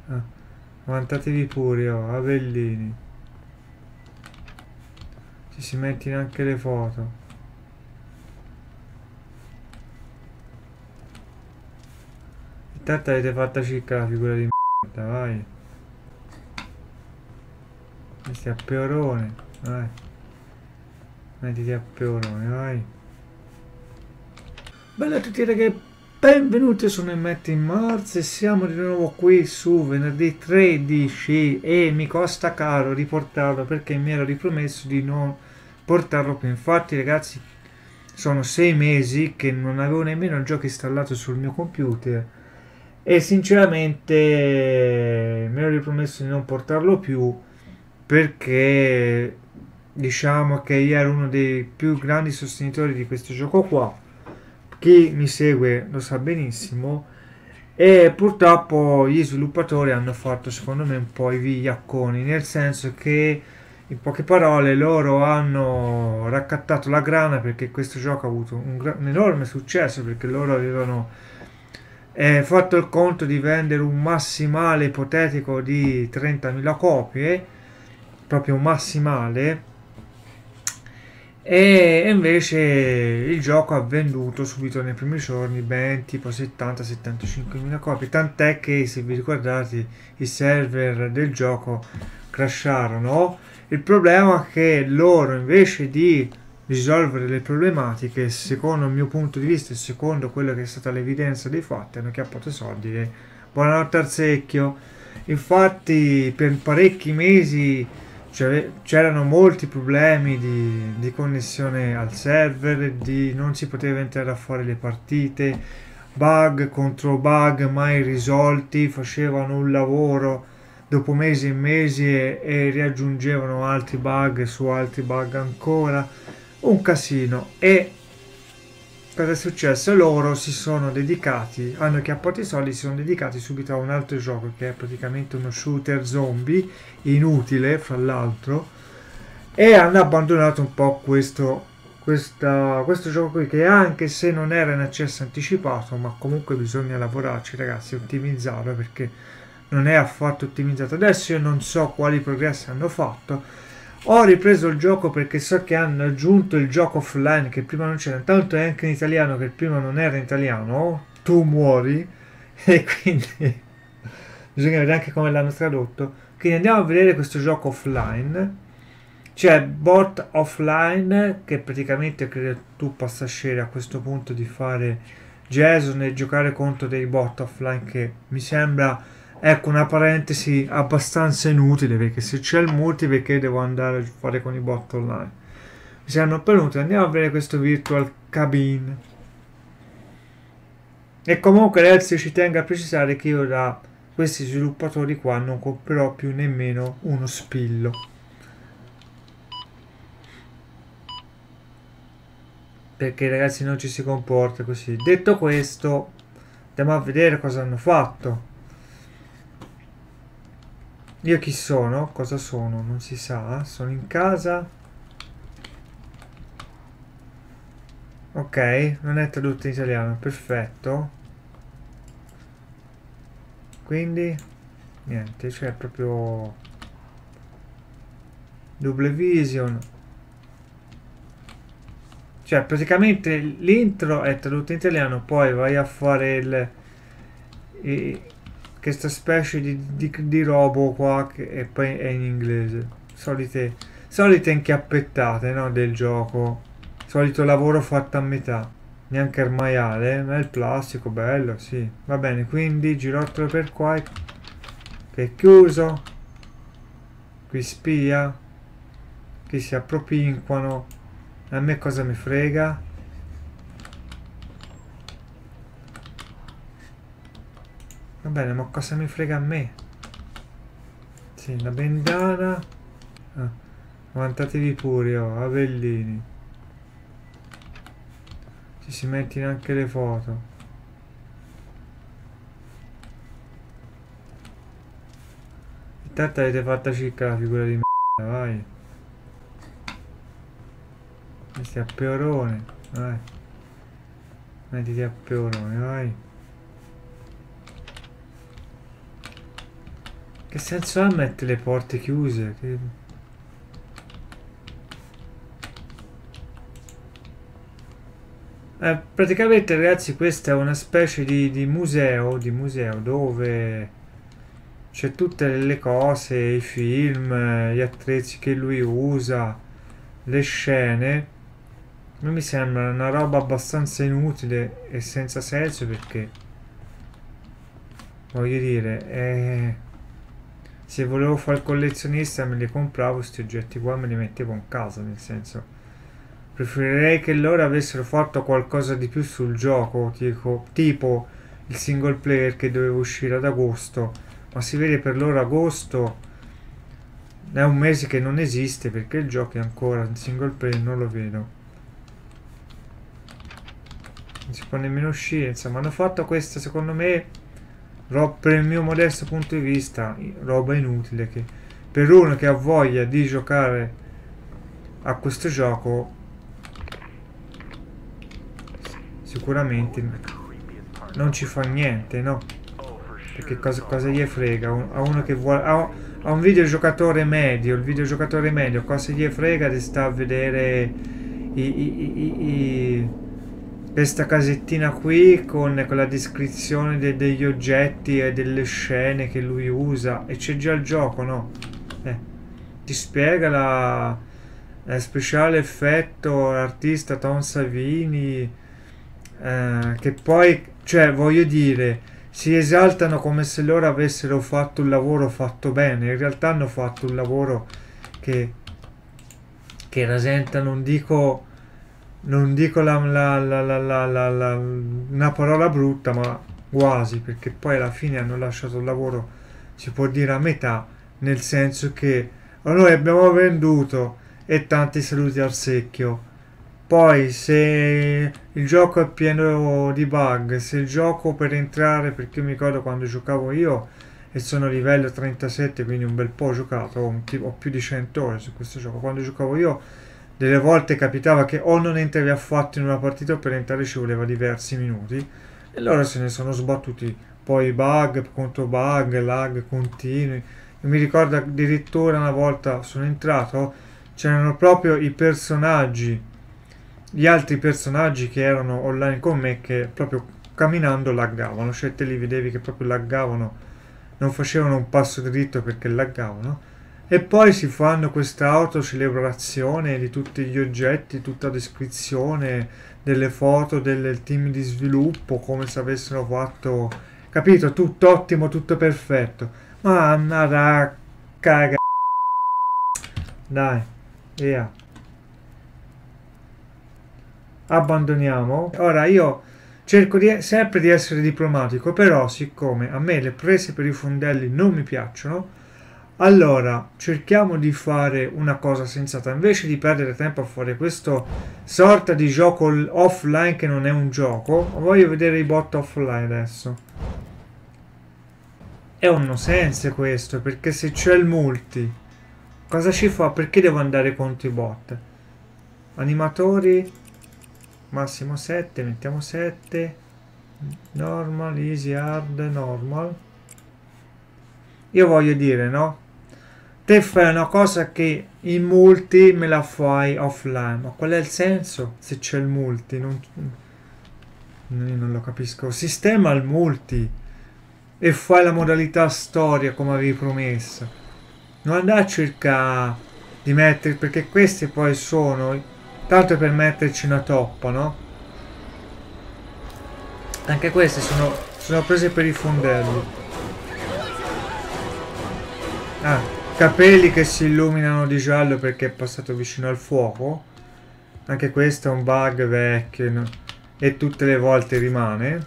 Avantatevi pure, oh, Avellini. Ci si mettono anche le foto. Intanto avete fatta circa la figura di merda, vai. Questi a peorone, vai. Mettiti a peorone, vai. Bella a tutti ragazzi, benvenuti, sono Matt in Mars e siamo di nuovo qui su venerdì 13 e mi costa caro riportarlo perché mi ero ripromesso di non portarlo più. Infatti ragazzi sono 6 mesi che non avevo nemmeno il gioco installato sul mio computer e sinceramente mi ero ripromesso di non portarlo più perché diciamo che io ero uno dei più grandi sostenitori di questo gioco qua. Chi mi segue lo sa benissimo e purtroppo gli sviluppatori hanno fatto secondo me un po' i vigliacconi, nel senso che in poche parole loro hanno raccattato la grana perché questo gioco ha avuto un enorme successo, perché loro avevano fatto il conto di vendere un massimale ipotetico di 30.000 copie, proprio un massimale, e invece il gioco ha venduto subito nei primi giorni ben tipo 70-75 mila copie, tant'è che se vi ricordate i server del gioco crasharono. Il problema è che loro invece di risolvere le problematiche, secondo il mio punto di vista e secondo quello che è stata l'evidenza dei fatti, hanno chiappato soldi e buonanotte al secchio. Infatti per parecchi mesi c'erano molti problemi di connessione al server, non si poteva entrare a fare le partite, bug contro bug mai risolti, facevano un lavoro dopo mesi e mesi e riaggiungevano altri bug su altri bug ancora, un casino. E cosa è successo? Loro si sono dedicati, hanno chiappato i soldi, si sono dedicati subito a un altro gioco che è praticamente uno shooter zombie, inutile fra l'altro, e hanno abbandonato un po' questo gioco qui, che anche se non era in accesso anticipato, ma comunque bisogna lavorarci ragazzi, ottimizzarlo perché non è affatto ottimizzato. Adesso io non so quali progressi hanno fatto. Ho ripreso il gioco perché so che hanno aggiunto il gioco offline che prima non c'era, tanto è anche in italiano che prima non era in italiano, tu muori, e quindi bisogna vedere anche come l'hanno tradotto. Quindi andiamo a vedere questo gioco offline. C'è bot offline che praticamente credo tu possa scegliere a questo punto di fare Jason e giocare contro dei bot offline, che mi sembra, ecco, una parentesi abbastanza inutile, perché se c'è il multi perché devo andare a fare con i bot online. Mi sembra pervenuto. Andiamo a vedere questo virtual cabin. E comunque ragazzi ci tengo a precisare che io da questi sviluppatori qua non comprerò più nemmeno uno spillo, perché ragazzi non ci si comporta così. Detto questo, andiamo a vedere cosa hanno fatto. Io chi sono? Cosa sono? Non si sa. Sono in casa. Ok, non è tradotto in italiano, perfetto. Quindi niente, c'è proprio double vision. Cioè praticamente l'intro è tradotto in italiano, poi vai a fare questa specie di robo qua e poi è in inglese. Solite inchiappettate, no, del gioco. Solito lavoro fatto a metà. Neanche il maiale, ma il plastico, bello, sì. Va bene, quindi girottolo per qua che è chiuso. Qui spia. Qui si appropinquano. A me cosa mi frega? Va bene, ma cosa mi frega a me? Sì, la bendana. Ah, avantatevi pure, oh, Avellini. Ci si mettono anche le foto. Intanto avete fatta circa la figura di merda, vai. Questi a peorone, vai. Mettiti a peorone, vai. Che senso ha mettere le porte chiuse? Praticamente ragazzi questa è una specie di museo, dove c'è tutte le cose, i film, gli attrezzi che lui usa, le scene. A me mi sembra una roba abbastanza inutile e senza senso perché, voglio dire, se volevo fare il collezionista me li compravo questi oggetti qua, me li mettevo in casa, nel senso. Preferirei che loro avessero fatto qualcosa di più sul gioco, tipo il single player che doveva uscire ad agosto, ma si vede per loro agosto è un mese che non esiste perché il gioco è ancora in single player, non lo vedo. Non si può nemmeno uscire, insomma, hanno fatto questa, secondo me, per il mio modesto punto di vista, roba inutile che per uno che ha voglia di giocare a questo gioco sicuramente non ci fa niente, no? Perché cosa gli frega a uno che vuole, a un videogiocatore medio, il videogiocatore medio cosa gli frega di sta a vedere questa casettina qui con la descrizione degli oggetti e delle scene che lui usa, e c'è già il gioco, no? Ti spiega la speciale effetto artista Tom Savini, che poi, cioè, voglio dire, si esaltano come se loro avessero fatto un lavoro fatto bene. In realtà hanno fatto un lavoro che rasenta, non dico una parola brutta, ma quasi, perché poi alla fine hanno lasciato il lavoro, si può dire, a metà, nel senso che noi abbiamo venduto e tanti saluti al secchio. Poi se il gioco è pieno di bug, se il gioco per entrare, perché io mi ricordo quando giocavo io e sono a livello 37, quindi un bel po' ho giocato, ho più di 100 ore su questo gioco, quando giocavo io delle volte capitava che o non entravi affatto in una partita o per entrare ci voleva diversi minuti, e loro se ne sono sbattuti poi bug contro bug, lag continui. Io mi ricordo addirittura una volta sono entrato, c'erano proprio i personaggi, gli altri personaggi che erano online con me, che proprio camminando laggavano, cioè te li vedevi che proprio laggavano, non facevano un passo dritto perché laggavano. E poi si fanno questa autocelebrazione di tutti gli oggetti, tutta descrizione delle foto del team di sviluppo, come se avessero fatto, capito, tutto ottimo, tutto perfetto. Ma una caga, dai, via. Abbandoniamo. Ora io cerco sempre di essere diplomatico, però siccome a me le prese per i fondelli non mi piacciono, allora cerchiamo di fare una cosa sensata. Invece di perdere tempo a fare questo sorta di gioco offline che non è un gioco, voglio vedere i bot offline adesso. È un no sense questo, perché se c'è il multi, cosa ci fa? Perché devo andare contro i bot? Animatori massimo 7, mettiamo 7, normal, easy, hard, normal. Io voglio dire, no? Te fai una cosa che in multi me la fai offline, ma qual è il senso se c'è il multi? Io non lo capisco. Sistema il multi e fai la modalità storia come avevi promesso. Non andare a cercare di mettere, perché queste poi sono tanto per metterci una toppa, no? Anche queste sono prese per i fondelli. Ah, capelli che si illuminano di giallo perché è passato vicino al fuoco. Anche questo è un bug vecchio, no? E tutte le volte rimane.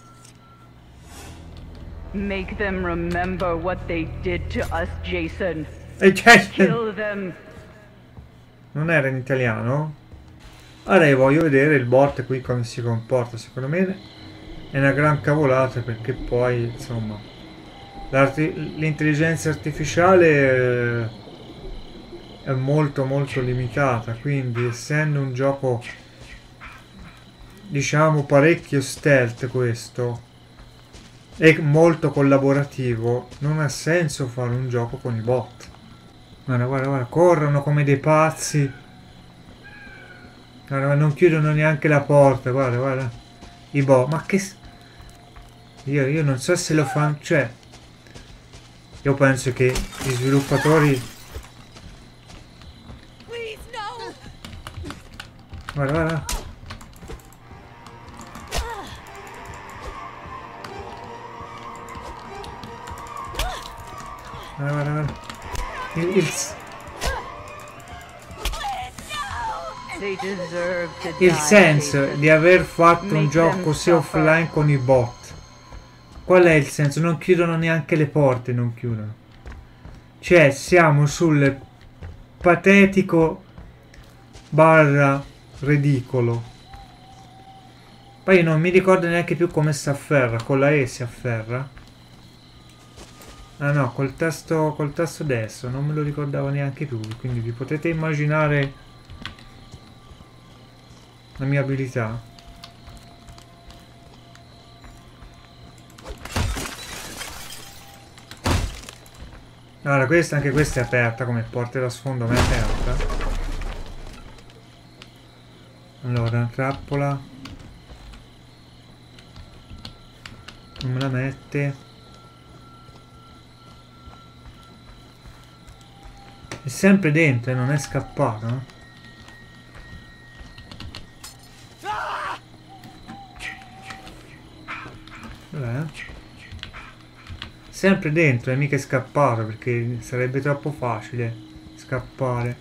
Make them remember what they did to us, Jason. E Kill them. Non era in italiano? Ora io voglio vedere il bot qui come si comporta. Secondo me è una gran cavolata, perché poi insomma l'intelligenza artificiale è molto molto limitata, quindi essendo un gioco diciamo parecchio stealth questo, è molto collaborativo, non ha senso fare un gioco con i bot. Guarda, guarda, guarda, corrono come dei pazzi. Guarda, non chiudono neanche la porta, guarda, guarda. I bot, ma che... Io non so se lo fanno, cioè... Io penso che gli sviluppatori... Guarda, guarda. Guarda, guarda, guarda. Il senso di aver fatto un gioco così offline con i bot. Qual è il senso? Non chiudono neanche le porte, non chiudono. Cioè, siamo sul patetico barra ridicolo. Poi io non mi ricordo neanche più come si afferra. Con la E si afferra? Ah no, col tasto destro, non me lo ricordavo neanche più. Quindi vi potete immaginare la mia abilità. Allora, anche questa è aperta come porta da sfondo, ma è aperta. Allora, una trappola. Non me la mette. È sempre dentro e non è scappato, no? Sempre dentro e mica è scappato, perché sarebbe troppo facile scappare.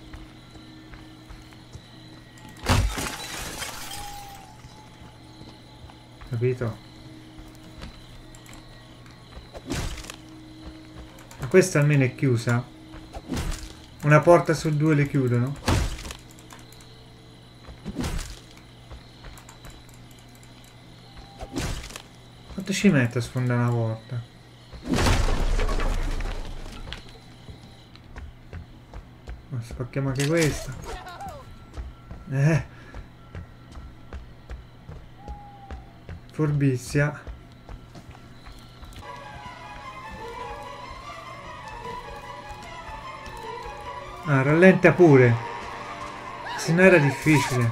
Capito? Ma questa almeno è chiusa. Una porta su due le chiudono. Quanto ci mette a sfondare una porta? Ma spacchiamo anche questa. Furbizia. Ah, rallenta pure. Se no era difficile.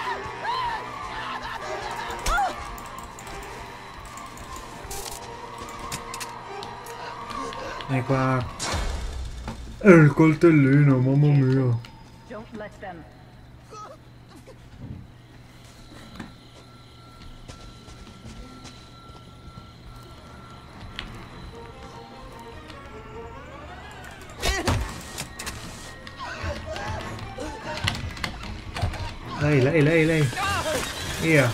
E qua. Il coltellino, mamma mia. Lei. Via.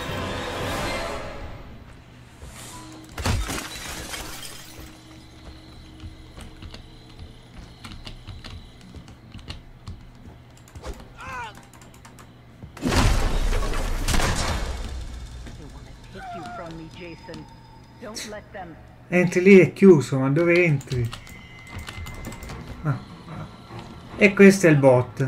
Entri lì, è chiuso, ma dove entri? Ah. E questo è il bot.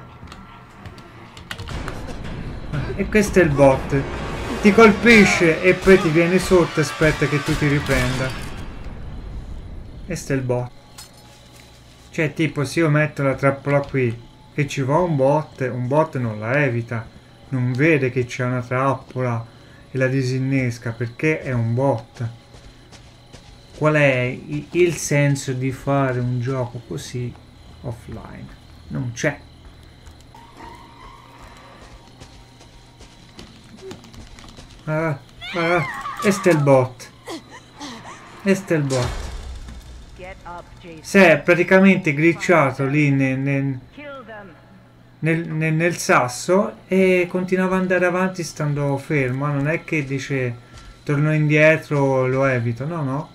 E questo è il bot. Ti colpisce e poi ti viene sotto e aspetta che tu ti riprenda. Questo è il bot. Cioè tipo se io metto la trappola qui e ci va un bot non la evita. Non vede che c'è una trappola e la disinnesca perché è un bot. Qual è il senso di fare un gioco così offline? Non c'è. Questo è il bot. Questo è il bot. Si è praticamente glitchato lì nel sasso e continuava ad andare avanti stando fermo. Non è che dice torno indietro, lo evito. No, no.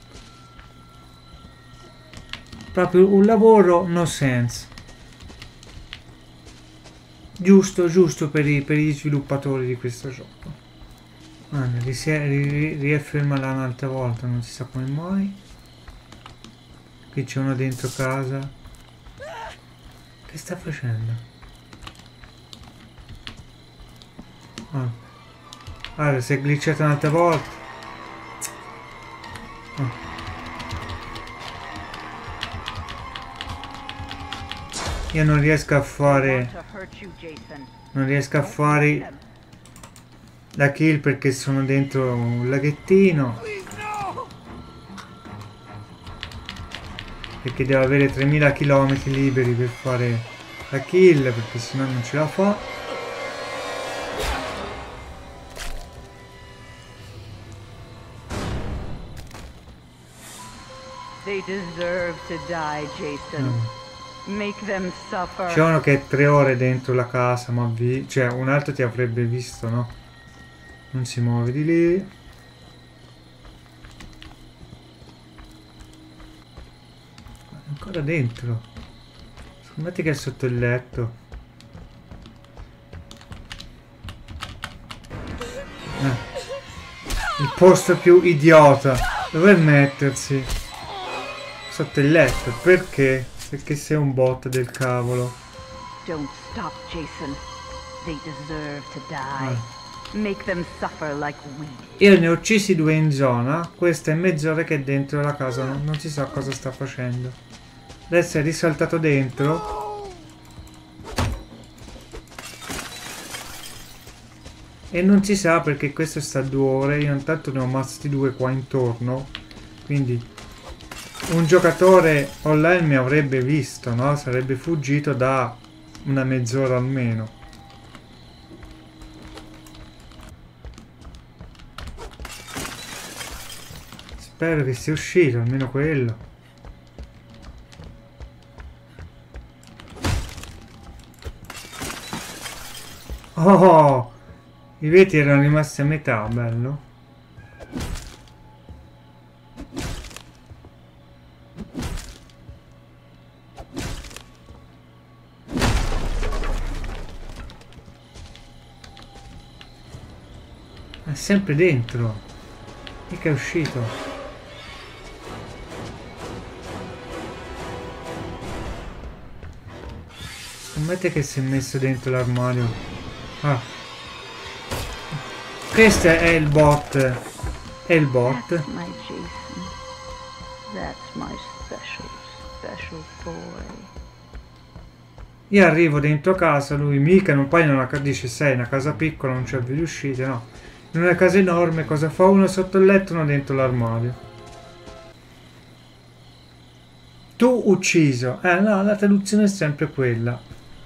Proprio un lavoro no sense. Giusto per gli sviluppatori di questo gioco. Riaffermala un'altra volta, non si sa come mai. Qui c'è uno dentro casa. Che sta facendo? Allora, si è glitchata un'altra volta. Io non riesco a Want fare... to hurt you, Jason. Non riesco a fare la kill perché sono dentro un laghettino. Perché devo avere 3000 km liberi per fare la kill, perché sennò non ce la fa. They deserve to die, Jason. Make them suffer. C'è uno che è 3 ore dentro la casa, ma cioè un altro ti avrebbe visto, no? Non si muove di lì. È ancora dentro. Scommetti che è sotto il letto. Il posto più idiota. Dove mettersi? Sotto il letto. Perché? Perché sei un bot del cavolo. Don't stop, Jason. They deserve to die. Make them suffer like we. Io ne ho uccisi 2 in zona. Questa è mezz'ora che è dentro la casa. Non si sa cosa sta facendo. Adesso è risaltato dentro. E non si sa perché questo sta 2 ore. Io intanto ne ho ammazzati 2 qua intorno. Quindi un giocatore online mi avrebbe visto, no? Sarebbe fuggito da una mezz'ora almeno. Spero che sia uscito, almeno quello. Oh! I vetri erano rimasti a metà, bello. È sempre dentro. Mica è uscito. Scommetti che si è messo dentro l'armadio. Ah. Questo è il bot. È il bot. That's my Jason. That's my special boy. Io arrivo dentro casa, lui mica non poi non dice sei una casa piccola, non c'è via di uscita, no. In una casa enorme cosa fa? Uno sotto il letto, uno dentro l'armadio. Tu ucciso. No, la traduzione è sempre quella.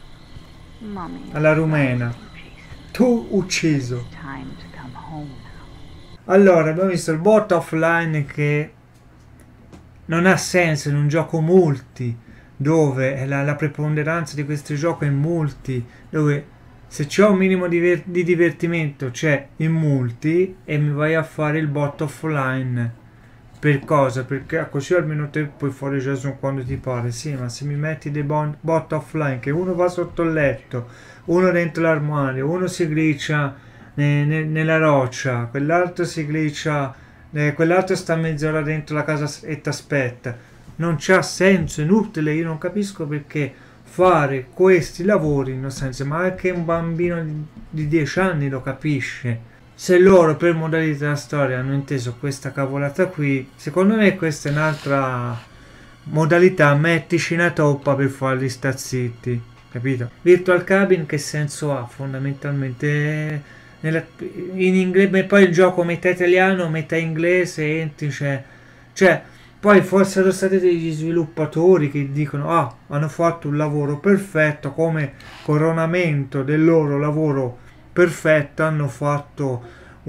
Mommy. Alla rumena. Jason. Tu ucciso. Time to come home now. Allora, abbiamo visto il bot offline che non ha senso in un gioco multi, dove la preponderanza di questo gioco è multi, dove se c'è un minimo di divertimento c'è in multi e mi vai a fare il bot offline. Per cosa? Perché così almeno te puoi fare Jason quando ti pare. Sì, ma se mi metti dei bot offline che uno va sotto il letto, uno dentro l'armadio, uno si glitcha nella roccia, quell'altro si glitcha, quell'altro sta mezz'ora dentro la casa e ti aspetta. Non c'ha senso, è inutile, io non capisco perché fare questi lavori in senso, ma anche un bambino di 10 anni lo capisce. Se loro per modalità della storia hanno inteso questa cavolata qui, secondo me questa è un'altra modalità, mettici una toppa per farli sta zitti, capito? Virtual Cabin che senso ha? Fondamentalmente in inglese, poi il gioco metà italiano, metà inglese, entri, cioè poi forse sono stati degli sviluppatori che dicono hanno fatto un lavoro perfetto, come coronamento del loro lavoro perfetto hanno fatto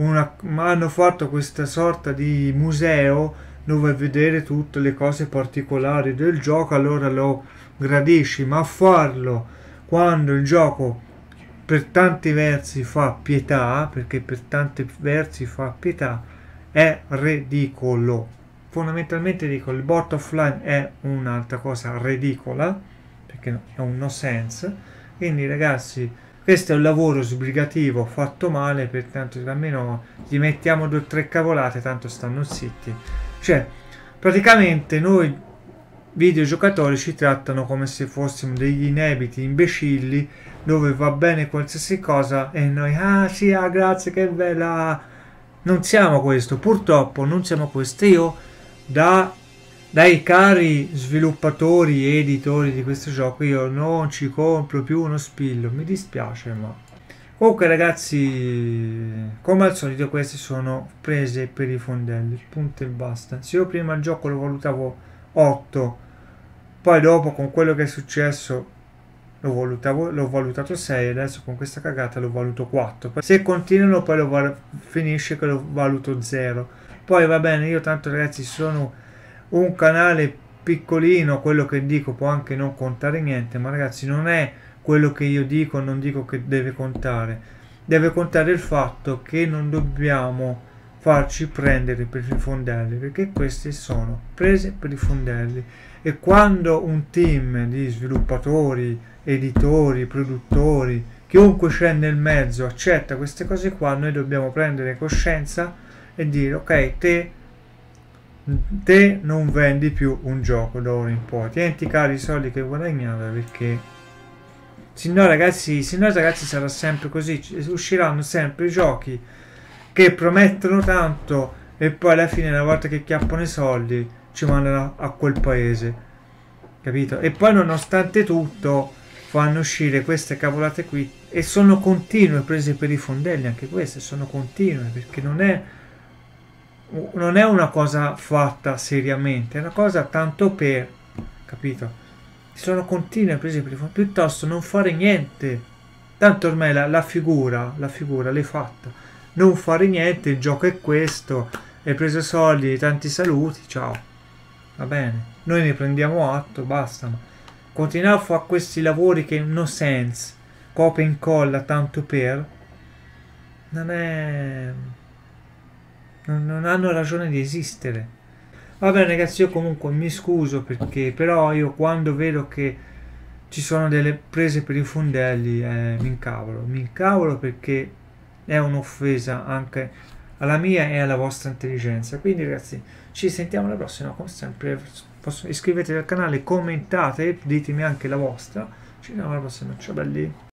questa sorta di museo dove vedere tutte le cose particolari del gioco, allora lo gradisci, ma farlo quando il gioco per tanti versi fa pietà, perché per tanti versi fa pietà, è ridicolo. Fondamentalmente dico, il bot offline è un'altra cosa ridicola, perché è un no sense. Quindi ragazzi, questo è un lavoro sbrigativo fatto male, pertanto almeno gli mettiamo 2 o 3 cavolate, tanto stanno zitti. Cioè, praticamente noi videogiocatori ci trattano come se fossimo degli inebiti imbecilli, dove va bene qualsiasi cosa e noi, sì, grazie, che bella. Non siamo questo, purtroppo non siamo questo. Io da Dai cari sviluppatori e editori di questo gioco io non ci compro più uno spillo, mi dispiace, ma comunque ragazzi, come al solito queste sono prese per i fondelli, punto e basta. Se io prima il gioco lo valutavo 8, poi dopo con quello che è successo l'ho valutato 6, adesso con questa cagata lo valuto 4. Se continuano poi finisce che lo valuto 0. Poi va bene, io tanto ragazzi sono un canale piccolino, quello che dico può anche non contare niente, ma ragazzi non è quello che io dico, non dico che deve contare. Deve contare il fatto che non dobbiamo farci prendere per i fondelli, perché questi sono prese per i fondelli. E quando un team di sviluppatori, editori, produttori, chiunque c'è nel mezzo accetta queste cose qua, noi dobbiamo prendere coscienza e dire ok, te non vendi più un gioco da ora in poi, tienti cari i soldi che guadagnavi, perché se no ragazzi sarà sempre così, usciranno sempre giochi che promettono tanto e poi alla fine una volta che chiappano i soldi ci mandano a quel paese, capito? E poi nonostante tutto fanno uscire queste cavolate qui e sono continue, prese per i fondelli anche queste, sono continue, perché non è una cosa fatta seriamente, è una cosa tanto per, capito? Sono continue prese per i fondelli, piuttosto non fare niente, tanto ormai la figura l'hai fatta, non fare niente, il gioco è questo, hai preso soldi, tanti saluti, ciao, va bene, noi ne prendiamo atto, basta, ma continuare a fare questi lavori che no sense, copia e incolla tanto per, non hanno ragione di esistere. Va bene ragazzi, io comunque mi scuso perché però io quando vedo che ci sono delle prese per i fondelli mi incavolo perché è un'offesa anche alla mia e alla vostra intelligenza. Quindi ragazzi, ci sentiamo alla prossima, come sempre iscrivetevi al canale, commentate, ditemi anche la vostra, ci vediamo alla prossima, ciao belli.